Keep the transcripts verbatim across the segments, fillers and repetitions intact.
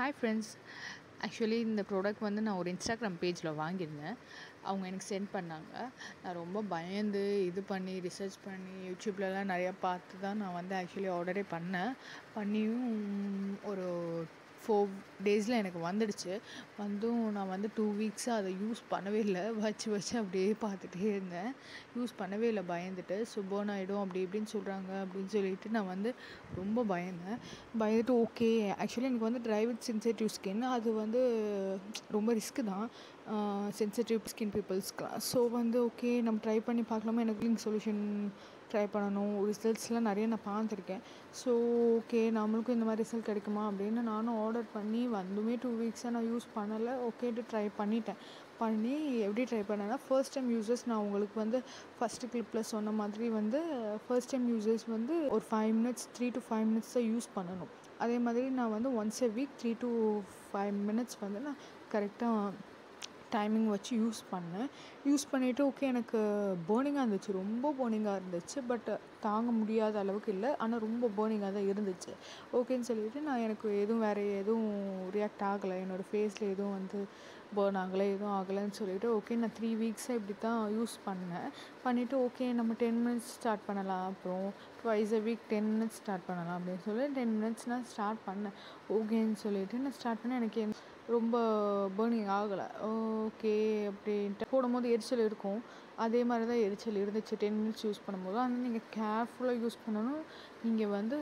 Hi friends. Actually இந்த product வந்து நான் ஒரு இன்ஸ்டாகிராம் பேஜில் வாங்கியிருந்தேன். அவங்க எனக்கு சென்ட் பண்ணாங்க. நான் ரொம்ப பயந்து இது பண்ணி ரிசர்ச் பண்ணி யூடியூப்லலாம் நிறையா பார்த்து தான் நான் வந்து ஆக்சுவலி ஆர்டரே பண்ணேன். பண்ணியும் ஒரு ஃபோர் டேஸில் எனக்கு வந்துடுச்சு. வந்தும் நான் வந்து டூ வீக்ஸாக அதை யூஸ் பண்ணவே இல்லை. வச்சு வச்சு அப்படியே பார்த்துட்டே இருந்தேன். யூஸ் பண்ணவே இல்லை பயந்துட்டு. ஸோ பர்ன் ஆகிடும் அப்படி இப்படின்னு சொல்கிறாங்க அப்படின்னு சொல்லிட்டு நான் வந்து ரொம்ப பயந்தேன். பயந்துட்டு ஓகே ஆக்சுவலி எனக்கு வந்து ட்ரை வித் சென்சிட்டிவ் ஸ்கின். அது வந்து ரொம்ப ரிஸ்க்கு தான் சென்சிட்டிவ் ஸ்கின் பீப்புள்ஸ்க்குலாம். ஸோ வந்து ஓகே நம்ம ட்ரை பண்ணி பார்க்கலாமா, எனக்கு லிங்க் சொல்யூஷன் ட்ரை பண்ணணும். ரிசல்ட்ஸ்லாம் நிறைய நான் பார்த்துருக்கேன். ஸோ ஓகே நம்மளுக்கும் இந்த மாதிரி ரிசல்ட் கிடைக்குமா அப்படின்னு நானும் ஆர்டர் பண்ணி வந்துமே டூ வீக்ஸாக நான் யூஸ் பண்ணலை. ஓகேட்டு ட்ரை பண்ணிட்டேன். பண்ணி எப்படி ட்ரை பண்ணேன்னா, ஃபர்ஸ்ட் டைம் யூசர்ஸ் நான் உங்களுக்கு வந்து ஃபஸ்ட்டு கிளிப்பில் சொன்ன மாதிரி வந்து ஃபர்ஸ்ட் டைம் யூசர்ஸ் வந்து ஒரு five minutes three to five minutes தான் யூஸ் பண்ணணும். அதே மாதிரி நான் வந்து once a week three to five minutes வந்து நான் கரெக்டாக டைமிங் வச்சு யூஸ் பண்ணேன். யூஸ் பண்ணிவிட்டு ஓகே எனக்கு பர்னிங்காக இருந்துச்சு. ரொம்ப பர்னிங்காக இருந்துச்சு. பட் தாங்க முடியாத அளவுக்கு இல்லை, ஆனால் ரொம்ப பர்னிங்காக தான் இருந்துச்சு. ஓகேன்னு சொல்லிவிட்டு நான் எனக்கு எதுவும் வேறு எதுவும் ரியாக்ட் ஆகலை, என்னோடய ஃபேஸில் எதுவும் வந்து பர்ன் ஆகலை, எதுவும் ஆகலைன்னு சொல்லிவிட்டு ஓகே நான் த்ரீ வீக்ஸாக இப்படி தான் யூஸ் பண்ணேன். பண்ணிவிட்டு ஓகே நம்ம டென் மினிட்ஸ் ஸ்டார்ட் பண்ணலாம், அப்புறம் twice a week ten minutes start பண்ணலாம் அப்படின்னு சொல்லி டென் மினிட்ஸ் நான் ஸ்டார்ட் பண்ணேன். ஓகேன்னு சொல்லிவிட்டு நான் ஸ்டார்ட் பண்ணேன். எனக்கு ரொம்ப பர்னிங் ஆகலை. ஓகே அப்படின்ட்டு போடும்போது எரிச்சல் இருக்கும். அதே மாதிரி தான் எரிச்சல் இருந்துச்சு டென் மினிட்ஸ் யூஸ் பண்ணும்போது. ஆனால் நீங்கள் கேர்ஃபுல்லாக யூஸ் பண்ணணும். நீங்கள் வந்து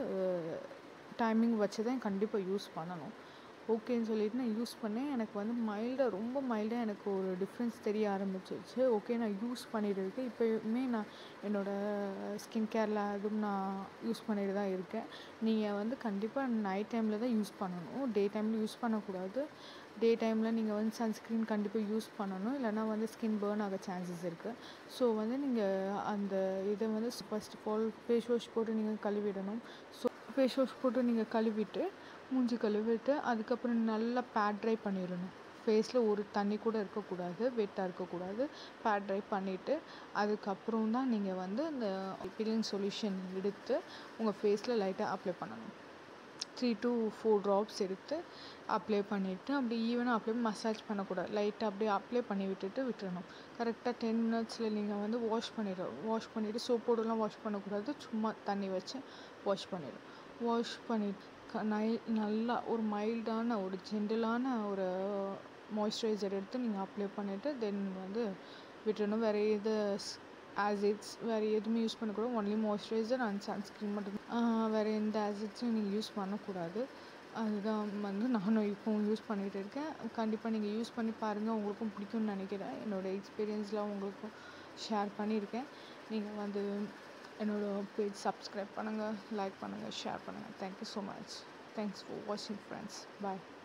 டைமிங் வச்சு தான் கண்டிப்பாக யூஸ் பண்ணணும். ஓகேன்னு சொல்லிவிட்டு நான் யூஸ் பண்ணேன். எனக்கு வந்து மைல்டாக ரொம்ப மைல்டாக எனக்கு ஒரு டிஃப்ரென்ஸ் தெரிய ஆரம்பிச்சிருச்சு. ஓகே நான் யூஸ் பண்ணிகிட்டு இருக்கேன். இப்போயுமே நான் என்னோடய ஸ்கின் கேரில் அதுவும் நான் யூஸ் பண்ணிட்டு தான் இருக்கேன். நீங்கள் வந்து கண்டிப்பாக நைட் டைமில் தான் யூஸ் பண்ணணும். டே டைமில் யூஸ் பண்ணக்கூடாது. டே டைமில் நீங்கள் வந்து சன்ஸ்க்ரீன் கண்டிப்பாக யூஸ் பண்ணணும். இல்லைனா வந்து ஸ்கின் பர்ன் ஆக சான்சஸ் இருக்குது. ஸோ வந்து நீங்கள் அந்த இதை வந்து first of all face wash போட்டு நீங்கள் கழுவிடணும். ஸோ ஃபேஸ் வாஷ் போட்டு நீங்கள் கழுவிட்டு மூஞ்சி கழுவிட்டு அதுக்கப்புறம் நல்லா பேட் ட்ரை பண்ணிடணும். ஃபேஸில் ஒரு தண்ணி கூட இருக்கக்கூடாது, வெட்டாக இருக்கக்கூடாது. பேட் ட்ரை பண்ணிவிட்டு அதுக்கப்புறம் தான் நீங்கள் வந்து இந்த பீலிங் சொல்யூஷன் எடுத்து உங்கள் ஃபேஸில் லைட்டாக அப்ளை பண்ணணும். த்ரீ டு ஃபோர் ட்ராப்ஸ் எடுத்து அப்ளை பண்ணிவிட்டு அப்படி ஈவனாக அப்ளை மசாஜ் பண்ணக்கூடாது. லைட்டாக அப்படியே அப்ளை பண்ணி விட்டுட்டு விட்டுறணும். கரெக்டாக டென் மினிட்ஸில் நீங்கள் வந்து வாஷ் பண்ணிடணும். வாஷ் பண்ணிவிட்டு சோப்போடலாம் வாஷ் பண்ணக்கூடாது. சும்மா தண்ணி வச்சு வாஷ் பண்ணிடும். வாஷ் பண்ணிவிட்டு நை நல்லா ஒரு மைல்டான ஒரு ஜென்டிலான ஒரு மாய்ஸ்சரைசர் எடுத்து நீங்கள் அப்ளை பண்ணிவிட்டு தென் வந்து விட்டுறணும். வேறு எது ஆசிட்ஸ் வேறு எதுவுமே யூஸ் பண்ணக்கூடாது. ஒன்லி மாய்ஸ்சரைசர் அண்ட் சன்ஸ்க்ரீன் மட்டும். வேறு எந்த ஆசிட்ஸும் நீங்கள் யூஸ் பண்ணக்கூடாது. அதுதான் வந்து நானும் இப்போவும் யூஸ் பண்ணிகிட்டு இருக்கேன். கண்டிப்பாக நீங்கள் யூஸ் பண்ணி பாருங்கள், உங்களுக்கும் பிடிக்கும்னு நினைக்கிறேன். என்னோடய எக்ஸ்பீரியன்ஸ்லாம் உங்களுக்கும் ஷேர் பண்ணியிருக்கேன். நீங்கள் வந்து என்னோடய பேஜ் சப்ஸ்கிரைப் பண்ணுங்கள், லைக் பண்ணுங்கள், ஷேர் பண்ணுங்கள். Thank you so much. Thanks for வாட்சிங் ஃப்ரெண்ட்ஸ். பாய்.